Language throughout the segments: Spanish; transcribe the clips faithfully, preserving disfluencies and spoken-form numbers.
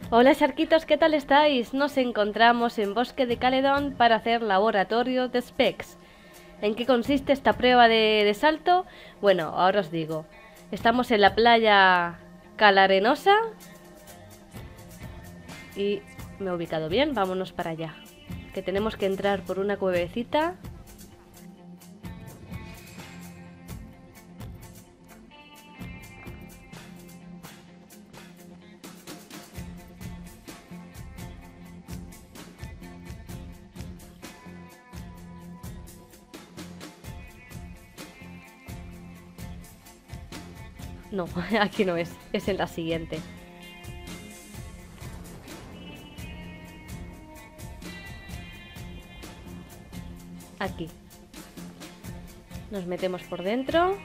Hola Sharkitos, ¿qué tal estáis? Nos encontramos en Bosque de Caledon para hacer laboratorio de Specs. ¿En qué consiste esta prueba de, de salto? Bueno, ahora os digo. Estamos en la playa Calarenosa y me he ubicado bien, vámonos para allá. Que tenemos que entrar por una cuevecita. No, aquí no es, es en la siguiente. Aquí. Nos metemos por dentro.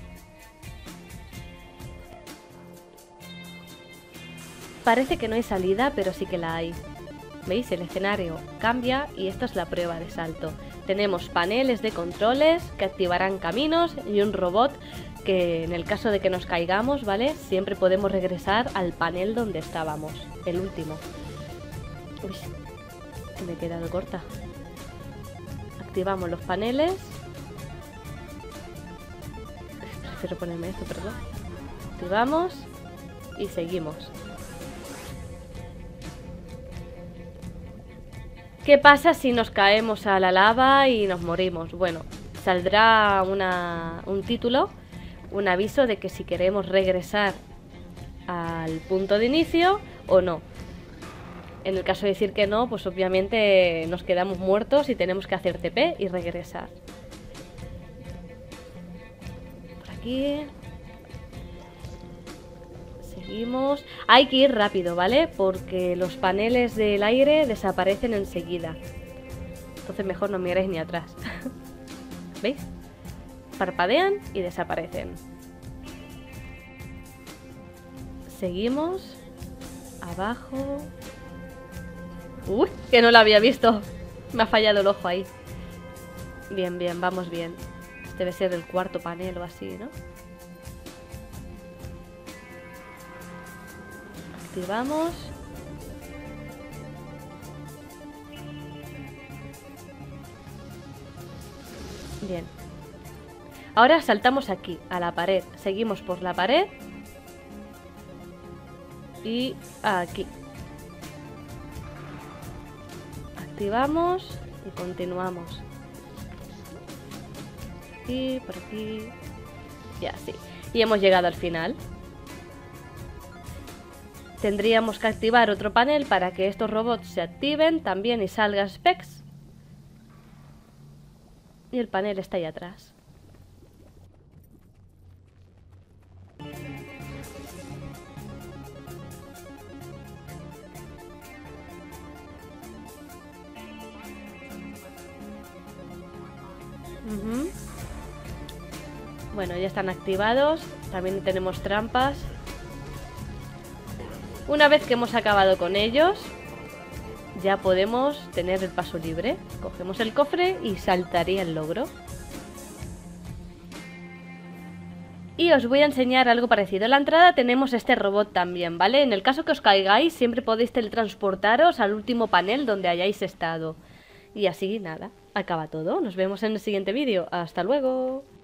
Parece que no hay salida, pero sí que la hay. ¿Veis? El escenario cambia y esta es la prueba de salto. Tenemos paneles de controles que activarán caminos y un robot que en el caso de que nos caigamos, ¿vale? Siempre podemos regresar al panel donde estábamos, el último. Uy, que me he quedado corta. Activamos los paneles. Prefiero ponerme esto, perdón. Activamos y seguimos. ¿Qué pasa si nos caemos a la lava y nos morimos? Bueno, saldrá una, un título, un aviso de que si queremos regresar al punto de inicio o no. En el caso de decir que no, pues obviamente nos quedamos muertos y tenemos que hacer T P y regresar. Por aquí. Seguimos. Hay que ir rápido, ¿vale? Porque los paneles del aire desaparecen enseguida. Entonces mejor no miréis ni atrás. ¿Veis? Parpadean y desaparecen. Seguimos. Abajo. Uy, que no lo había visto. Me ha fallado el ojo ahí. Bien, bien, vamos bien. Debe ser el cuarto panel o así, ¿no? Activamos. Bien. Ahora saltamos aquí, a la pared. Seguimos por la pared. Y aquí. Activamos y continuamos. Y por aquí. Y así. Y hemos llegado al final. Tendríamos que activar otro panel para que estos robots se activen también y salga Specs. Y el panel está ahí atrás. Uh-huh. Bueno, ya están activados. También tenemos trampas. Una vez que hemos acabado con ellos, ya podemos tener el paso libre. Cogemos el cofre y saltaría el logro. Y os voy a enseñar algo parecido. En la entrada tenemos este robot también, ¿vale? En el caso que os caigáis, siempre podéis teletransportaros al último panel donde hayáis estado. Y así, nada, acaba todo. Nos vemos en el siguiente vídeo. ¡Hasta luego!